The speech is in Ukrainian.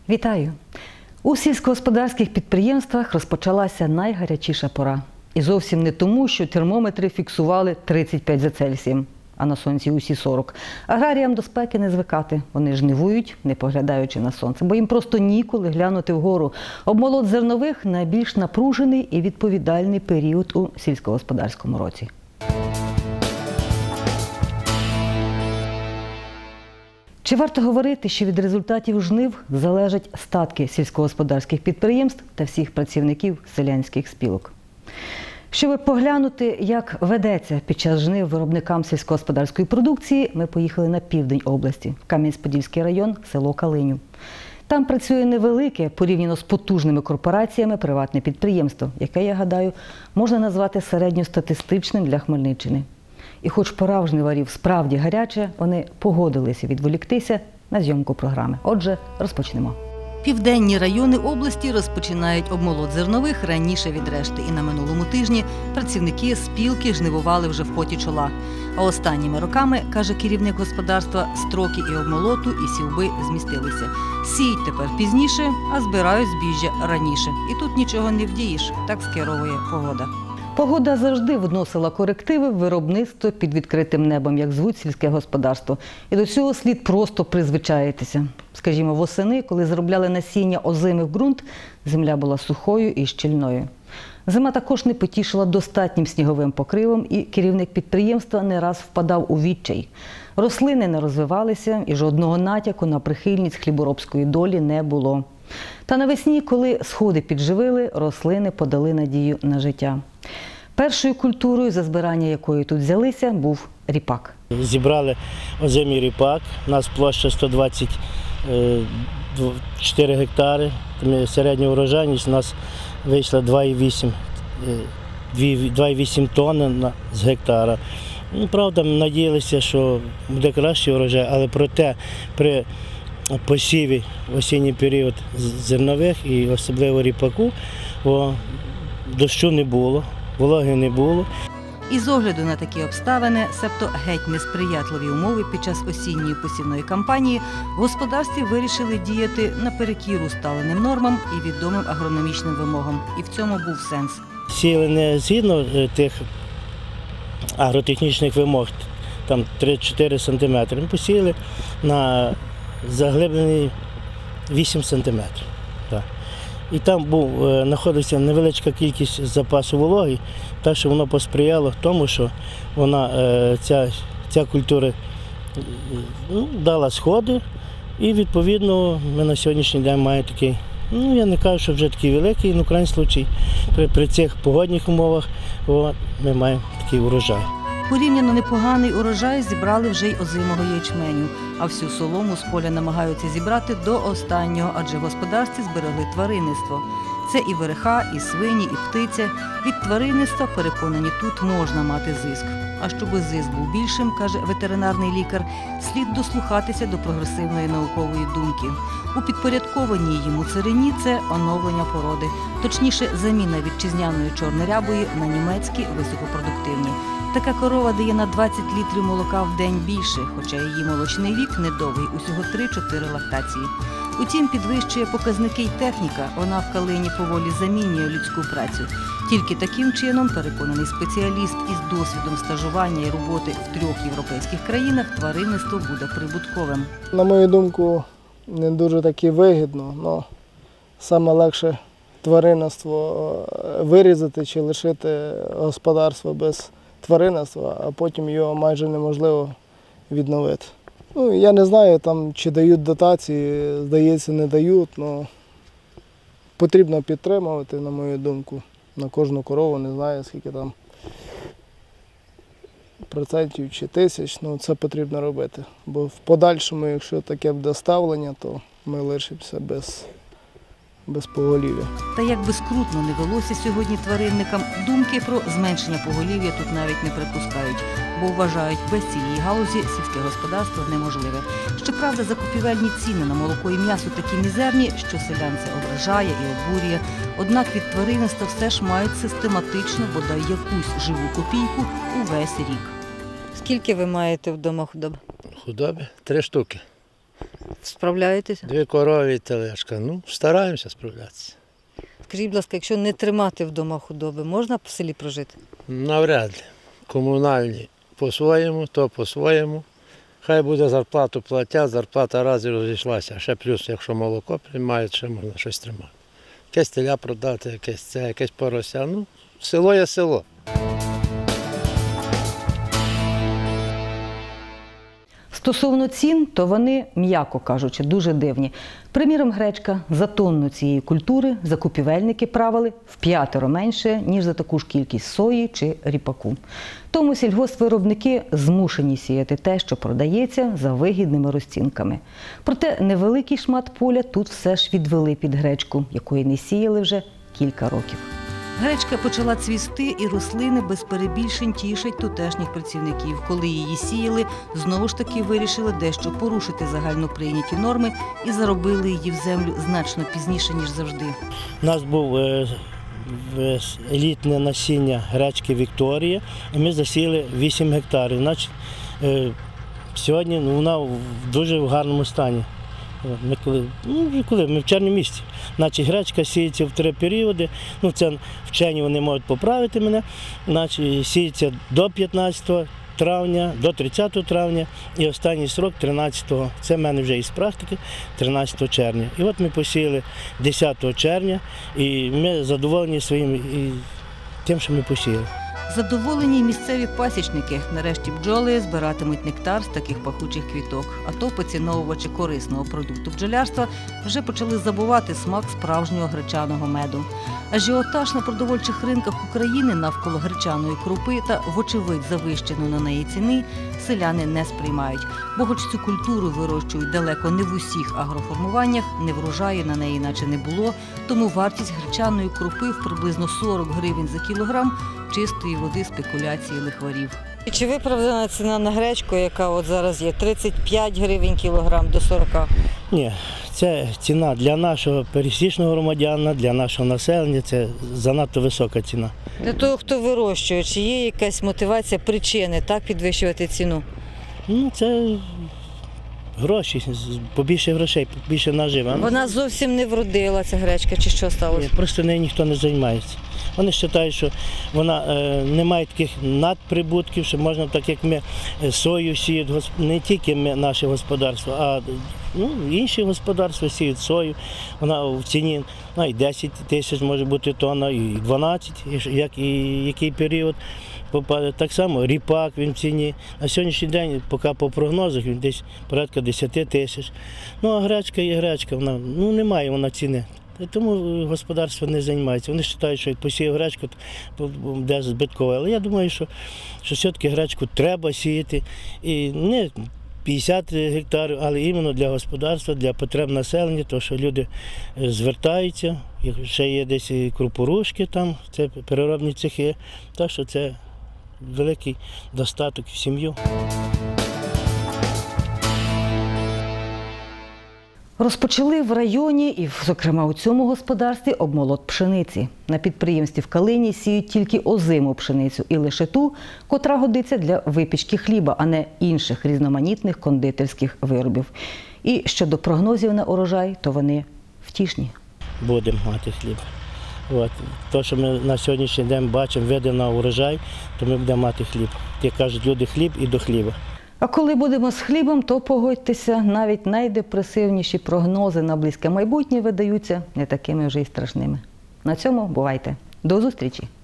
Вітаю! У сільськогосподарських підприємствах розпочалася найгарячіша пора. І зовсім не тому, що термометри фіксували 35 за Цельсієм, а на сонці усі 40. Аграріям до спеки не звикати. Вони жнивують, не поглядаючи на сонце, бо їм просто ніколи глянути вгору. Обмолот зернових – найбільш напружений і відповідальний період у сільськогосподарському році. Чи варто говорити, що від результатів жнив залежать статки сільськогосподарських підприємств та всіх працівників селянських спілок? Щоб поглянути, як ведеться під час жнив виробникам сільськогосподарської продукції, ми поїхали на південь області, в Кам'янець-Подільський район, село Калинів. Там працює невелике, порівняно з потужними корпораціями, приватне підприємство, яке, я гадаю, можна назвати середньостатистичним для Хмельниччини. І хоч пора в жниварів справді гаряча, вони погодилися відволіктися на зйомку програми. Отже, розпочнемо. Південні райони області розпочинають обмолот зернових раніше від решти. І на минулому тижні працівники спілки жнивували вже в поті чола. А останніми роками, каже керівник господарства, строки і обмолоту, і сівби змістилися. Сіють тепер пізніше, а збирають збіжжя раніше. І тут нічого не вдієш, так скеровує погода. Погода завжди вносила корективи в виробництво під відкритим небом, як звуть сільське господарство. І до цього слід просто призвичаїтися. Скажімо, восени, коли заробляли насіння озими в ґрунт, земля була сухою і щільною. Зима також не потішила достатнім сніговим покривом, і керівник підприємства не раз впадав у відчай. Рослини не розвивалися, і жодного натяку на прихильність хліборобської долі не було. Та навесні, коли сходи підживили, рослини подали надію на життя. Першою культурою, за збирання якої тут взялися, був ріпак. Зібрали озимий ріпак, у нас площа 124 гектари, середня урожайність у нас вийшла 2,8 тонни з гектара. Правда, ми надіялися, що буде кращий урожай, але проте при посіві в осінній період зернових і особливо ріпаку дощу не було, вологи не було. І з огляду на такі обставини, себто геть несприятливі умови під час осінньої посівної кампанії, в господарстві вирішили діяти наперекір усталеним нормам і відомим агрономічним вимогам. І в цьому був сенс. Сіяли не згідно тих агротехнічних вимог, там 3-4 см, ми посіяли на заглиблений 8 сантиметрів. І там знаходилася невеличка кількість запасу вологи, так що воно посприяло тому, що ця культура дала сходи, і відповідно ми на сьогоднішній день маємо такий, я не кажу, що вже такий великий, але в крайньому випадку при цих погодних умовах ми маємо такий урожай. Порівняно непоганий урожай зібрали вже й озимого ячменю, а всю солому з поля намагаються зібрати до останнього, адже в господарстві зберегли тваринництво. Це і вереха, і свині, і птиця. Від тваринництва, переконані, тут можна мати зиск. А щоби зиск був більшим, каже ветеринарний лікар, слід дослухатися до прогресивної наукової думки. У підпорядкованій йому царині це оновлення породи, точніше заміна вітчизняної чорнорябої на німецькі високопродуктивні. Така корова дає на 20 літрів молока в день більше, хоча її молочний вік недовгий, усього 3-4 лактації. Утім, підвищує показники й техніка, вона в Калині поволі замінює людську працю. Тільки таким чином, переконаний спеціаліст із досвідом стажування і роботи в 3 європейських країнах, тваринництво буде прибутковим. На мою думку, не дуже таки вигідно, але саме легше тваринництво вирізати чи лишити господарство без тваринництва, а потім його майже неможливо відновити. Я не знаю, чи дають дотації, здається, не дають, але потрібно підтримувати, на мою думку, на кожну корову, не знаю, скільки там процентів чи тисяч, це потрібно робити. Бо в подальшому, якщо таке буде ставлення, то ми лишимося без поголів'я. Та як би скрутно не велося сьогодні тваринникам, думки про зменшення поголів'я тут навіть не припускають, бо вважають, без цієї галузі сільське господарство неможливе. Щоправда, закупівельні ціни на молоко і м'ясо такі мізерні, що селян це ображає і обурює. Однак від тваринництва все ж мають систематично, бодай якусь живу копійку увесь рік. Скільки ви маєте вдома худоби? Худоби 3 штуки. Справляєтеся? 2 корови і тележка. Ну, стараємося справлятися. Скажіть, будь ласка, якщо не тримати вдома худоби, можна в селі прожити? Навряд ли. Комунальні по-своєму, то по-своєму. Хай буде зарплату платять, зарплата раз і розійшлася. Ще плюс, якщо молоко приймають, ще можна щось тримати. Якесь теля продати, якесь порося. Ну, село є село. Стосовно цін, то вони, м'яко кажучи, дуже дивні. Приміром, гречка за тонну цієї культури закупівельники правили в5 менше, ніж за таку ж кількість сої чи ріпаку. Тому сільгоспвиробники змушені сіяти те, що продається, за вигідними розцінками. Проте невеликий шмат поля тут все ж відвели під гречку, якої не сіяли вже кілька років. Гречка почала цвісти, і рослини без перебільшень тішать тутешніх працівників. Коли її сіяли, знову ж таки вирішили дещо порушити загальноприйняті норми і заробили її в землю значно пізніше, ніж завжди. У нас був елітне насіння гречки Вікторія, і ми засіяли 8 гектарів. Значить, сьогодні вона в дуже гарному стані. Ми в червні місяці. Значить, гречка сіється в 3 періоди. Ну, це вчені вони можуть поправити мене. Значить, сіється до 15 травня, до 30 травня і останній срок 13-го. Це в мене вже із практики, 13 червня. І от ми посіяли 10 червня і ми задоволені своїм тим, що ми посіяли. Задоволені й місцеві пасічники. Нарешті бджоли збиратимуть нектар з таких пахучих квіток. А то поціновувачі корисного продукту бджолярства вже почали забувати смак справжнього гречаного меду. Ажіотаж на продовольчих ринках України навколо гречаної крупи та, вочевидь, завищену на неї ціни селяни не сприймають. Бо хоч цю культуру вирощують далеко не в усіх агроформуваннях, не врожаю на неї наче не було, тому вартість гречаної крупи в приблизно 40 гривень за кілограм чистої води спекуляції лихварів. Чи виправдана ціна на гречку, яка от зараз є, 35 гривень кілограм до 40? Ні, це ціна для нашого пересічного громадянина, для нашого населення, це занадто висока ціна. Для того, хто вирощує, чи є якась мотивація, причини так підвищувати ціну? Ну, це гроші, побільше грошей, побільше нажива. Вона зовсім не вродила, ця гречка, чи що сталося? Просто нею ніхто не займається. Вони вважають, що вона не має таких надприбутків, що можна, так як ми сою сіють, не тільки ми, наше господарство, а інші господарства сіють сою. Вона в ціні і 10 тисяч може бути тонна, і 12, який період. Так само ріпак, він в ціні. На сьогоднішній день, поки по прогнозах, він десь порядка 10 тисяч. Ну, а гречка є гречка, вона, немає вона ціни. Тому господарство не займається. Вони вважають, що як посіяв гречку, то буде збиткове. Але я думаю, що все-таки гречку треба сіяти. І не 50 гектарів, але іменно для господарства, для потреб населення, тому що люди звертаються, ще є десь і крупорушки там, це переробні цехи, так що це великий достаток в сім'ю. Розпочали в районі і, зокрема, у цьому господарстві обмолот пшениці. На підприємстві в Калині сіють тільки озиму пшеницю і лише ту, котра годиться для випічки хліба, а не інших різноманітних кондитерських виробів. І щодо прогнозів на урожай, то вони втішні. Будемо мати хліб. Те, що ми на сьогоднішній день бачимо, види на урожай, то ми будемо мати хліб. Як кажуть люди, хліб і до хліба. А коли будемо з хлібом, то погодьтеся, навіть найдепресивніші прогнози на близьке майбутнє видаються не такими вже й страшними. На цьому бувайте. До зустрічі!